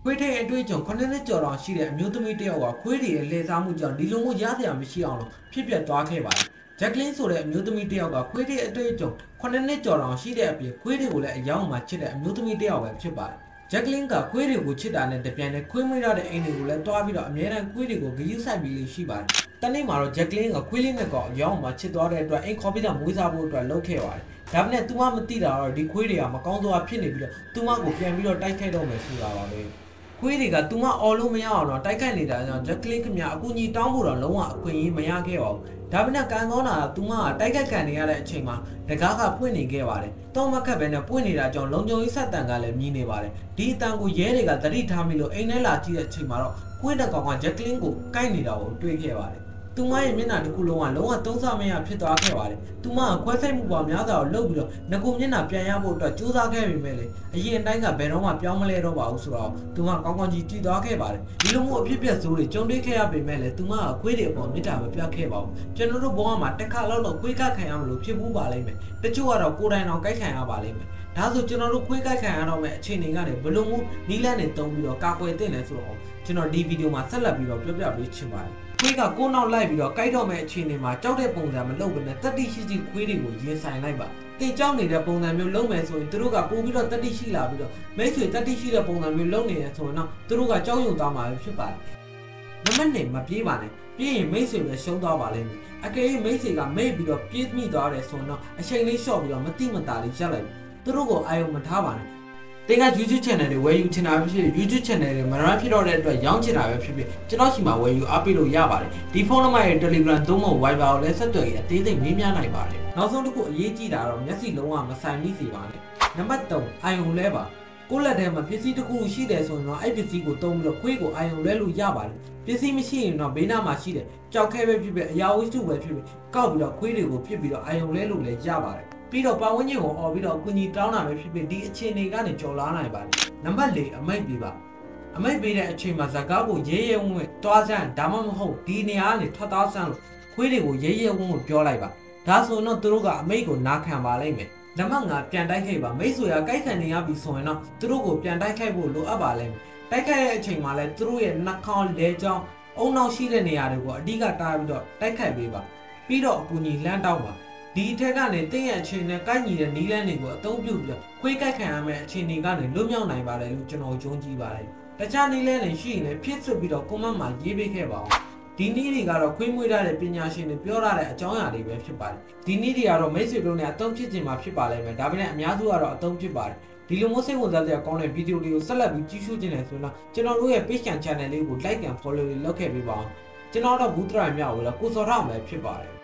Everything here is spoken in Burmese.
ခွေးထဲအတွေ့အကြုံ9နှစ်ကျော်တောင်ရှိတဲ့အမျိုးသမီးတစ်ယောက်ကခွေးတွေရဲ့လှည့်စားမှုကြောင့်ဒီလိုမျိုးရစရာမရှိအောင်လို့ဖြစ်ပျက်သွားခဲ့ပါတယ်။ဂျက်ကလင်းဆိုတဲ့အမျိုးသမီးတစ်ယောက်ကခွေးတွေအတွေ့အကြုံ9နှစ်ကျော်တောင်ရှိတဲ့အပြင်ခွေးတွေကိုလည်းအယောင်မှချစ်တဲ့အမျိုးသမီးတစ်ယောက်ပဲဖြစ်ပါတယ်။ဂျက်ကလင်းကခွေးတွေကိုချစ်တာနဲ့တပြိုင်နက်ခွေးမွေးရတဲ့အိမ်တွေကိုလည်းတွားပြီးတော့အများအားခွေးတွေကိုဂရုစိုက်ပြီးလေးရှိပါတယ်။တနေ့မှာတော့ဂျက်ကလင်းကခွေးလေးနဲ့ကအယောင်မှချစ်သွားတဲ့အတွက်အိမ်ခေါ်ပြီးတော့မွေးစားဖို့အတွက်လုပ်ခဲ့ပါတယ်။ဒါပေမဲ့သူမမသိတာတော့ဒီခွေးတွေကမကောင်းစွာဖြစ်နေပြီးတော့သူမကိုပြန်ပြီးတော့တိုက်ခိုက်တော့မယ်ဆိုတာပါပဲ။ခွေးတွေကသူမအော်လို့မရအောင်တော့တိုက်ခိုက်နေတာကြောင့်ဂျက်ကလင်းခင်ဗျာအကူကြီးတောင်းဖို့တော့လုံးဝအခွင့်အရေးမရခဲ့ပါဘူး။ဒါပေမဲ့ကန်ကောင်းတာကသူမကတိုက်ခိုက်ခံနေရတဲ့အချိန်မှာတကားကပွင့်နေခဲ့ပါတယ်။တော့မခက်ပဲနဲ့ပွင့်နေတာကြောင့်လုံခြုံရေးဆက်တန်ကလည်းမြည်နေပါတယ်။ဒီအတန်ကိုရဲတွေကသတိထားမိလို့အိမ်ထဲလာကြည့်တဲ့အချိန်မှာတော့ခွေးတစ်ကောင်ကဂျက်ကလင်းကိုကိုက်နေတာကိုတွေ့ခဲ့ပါတယ်။သူမရဲ့မျက်နှာတစ်ခုလုံးကသုံးဆမရဖြစ်သွားခဲ့ပါတယ်။သူမကခွဲစိတ်မှုပေါ်များစွာကိုလှုပ်ပြီးတော့ငကိုမျက်နှာပြန်ရဖို့အတွက်ကြိုးစားခဲ့ပေမဲ့လေအရင်အတိုင်းကဘယ်တော့မှပြောင်းမလဲတော့ပါဘူးဆိုတော့သူမကောင်းကောင်းကြီးတည်သွားခဲ့ပါတယ်။ဒီလိုမျိုးအဖြစ်ပြက်ဆိုးတွေကြုံတွေ့ခဲ့ရပေမဲ့လေသူမကခွေးတွေအပေါ်မေတ္တာမပြတ်ခဲ့ပါဘူး။ကျွန်တော်တို့ဘဝမှာတစ်ခါလောက်ခွေးကခံရမလို့ဖြစ်ဘူးပါလိမ့်မယ်။တချို့ကတော့ကိုယ်တိုင်တော့ကြိုက်ခံရပါလိမ့်မယ်။ဒါဆိုကျွန်တော်တို့ခွေးကြိုက်ခံရတော့မဲ့အခြေအနေကနေဘလို့မျိုးနီးလန်းနေတုံးပြီးတော့ကာကွယ်တင်လဲဆိုတော့ကျွန်တော်ဒီဗီဒီယိုမှာဆက်လက်ပြီးတော့ပြောပြပေးချင်ပါတယ်။ခွေးကကိုနောက်လိုက်ပြီးတော့ကြိုက်တော့မဲ့အခြေအနေမှာကြောက်တဲ့ပုံစံမလုပ်ဘဲနဲ့တတိရှိခွေးတွေကိုရင်ဆိုင်လိုက်ပါတင်ကြောက်နေတဲ့ပုံစံမျိုးလုပ်မယ်ဆိုရင်သူတို့ကပို့ပြီးတော့တတိရှိလာပြီးတော့မိတ်ဆွေတတိရှိတဲ့ပုံစံမျိုးလုပ်နေတယ်ဆိုရင်တော့သူတို့ကကြောက်ရွံ့သွားမှာဖြစ်ပါတယ်နံပါတ်1မပြေးပါနဲ့ပြေးရင်မိတ်ဆွေပဲရှုံးသွားပါလိမ့်မယ်အကယ်၍မိတ်ဆွေကမိတ်ပြီးတော့ပြေးမိသွားတယ်ဆိုရင်တော့အချိန်လေးလျှော့ပြီးတော့မတိမတာလေးရပ်လိုက်သူတို့ကိုအာရုံမထားပါနဲ့တင်က YouTube channel တွေဝယ်ယူချင်တာပဲဖြစ်ဖြစ် YouTube channel တွေမရမ်းဖြစ်တော့တဲ့အတွက်ရောင်းချင်တာပဲဖြစ်ဖြစ်ကျွန်တော်ရှိမှာဝယ်ယူအားပေးလို့ရပါတယ်ဒီဖုန်းနံပါတ်ရဲ့ Telegram သို့မဟုတ် Viber ကိုလည်းဆက်သွယ်ပြီးအသေးစိတ်မေးမြန်းနိုင်ပါတယ်နောက်ဆုံးတစ်ခုအရေးကြီးတာတော့မျက်စိလုံးဝမဆိုင်မိစေပါနဲ့နံပါတ်3အာယုံလဲပါကိုယ့်လက်ထဲမှာပစ္စည်းတစ်ခုရှိတယ်ဆိုရင်တော့အဲ့ပစ္စည်းကိုတုံးပြီးတော့ခွေးကိုအာယုံလဲလို့ရပါတယ်ပစ္စည်းမရှိရင်တော့ဘေးနားမှာရှိတယ်ကြောက်ခဲပဲဖြစ်ဖြစ်အရာဝတ္ထုပဲဖြစ်ဖြစ်ကောက်ပြီးတော့ခွေးတွေကိုပြစ်ပြီးတော့အာယုံလဲလို့လည်းရပါတယ်ပြီးတော့ပတ်ဝန်းကျင်ကိုអော်ပြီးတော့အကူအညီတောင်းတာပဲဖြစ်ဖြစ်ဒီအခြေအနေကနေကြော်လာနိုင်ပါတယ်နံပါတ်4အမိတ်ပေးပါအမိတ်ပေးတဲ့အချိန်မှာဇကားကိုရဲရဲဝံ့ဝံ့တွားစမ်းဒါမှမဟုတ်ဒီနေရာကနေထွက်သွားစမ်းလို့ခွေးတွေကိုရဲရဲဝံ့ဝံ့ပြောလိုက်ပါဒါဆိုတော့သူတို့ကအမိတ်ကိုနာခံပါလိမ့်မယ်နံပါတ်5ပြန်တိုက်ခိုက်ပါမိတ်ဆွေကကြိုက်ခံနေရပြီဆိုရင်တော့သူတို့ကိုပြန်တိုက်ခိုက်ဖို့လိုအပ်ပါလိမ့်မယ်တိုက်ခိုက်တဲ့အချိန်မှာလည်းသူတို့ရဲ့နှာခေါင်းလဲချောင်းအုံနောက်ရှိတဲ့နေရာတွေကိုအဓိကတားပြီးတော့တိုက်ခိုက်ပေးပါပြီးတော့အကူအညီလမ်းတောင်းပါဒီထက်ကနေတင်းရဲ့အခြေအနေကိုက်ညီတဲ့နီးလန်းတွေကိုအသုံးပြုပြီးခွေးကြိုက်ခံရမယ့်အခြေအနေကနေလွတ်မြောက်နိုင်ပါတယ်လို့ကျွန်တော်ယုံကြည်ပါတယ်။တခြားနီးလန်းတွေရှိရင်လည်းဖြစ်စွပြီးတော့ကွန်မန့်မှာရေးပေးခဲ့ပါဦး။ဒီနည်းတွေကတော့ခွေးမွေးထားတဲ့ပညာရှင်တွေပြောထားတဲ့အကြောင်းအရာတွေပဲဖြစ်ပါတယ်။ဒီနည်းတွေကတော့မိတ်ဆွေတို့နဲ့အသုံးဖြစ်ခြင်းမှာဖြစ်ပါလိမ့်မယ်။ဒါပေမဲ့အများစုကတော့အသုံးဖြစ်ပါတယ်။ဒီလိုမျိုးစိတ်ဝင်စားစရာကောင်းတဲ့ဗီဒီယိုတွေကိုဆက်လက်ပြီးကြည့်ရှုခြင်းနဲ့ဆိုတော့ကျွန်တော်တို့ရဲ့ page channel လေးကို like and follow လုပ်ခဲ့ပေးပါဦး။ကျွန်တော်တော့ဘူးတရိုင်မြောက်ဝေးတော့ကိုစော်ထောက်မယ်ဖြစ်ပါတယ်။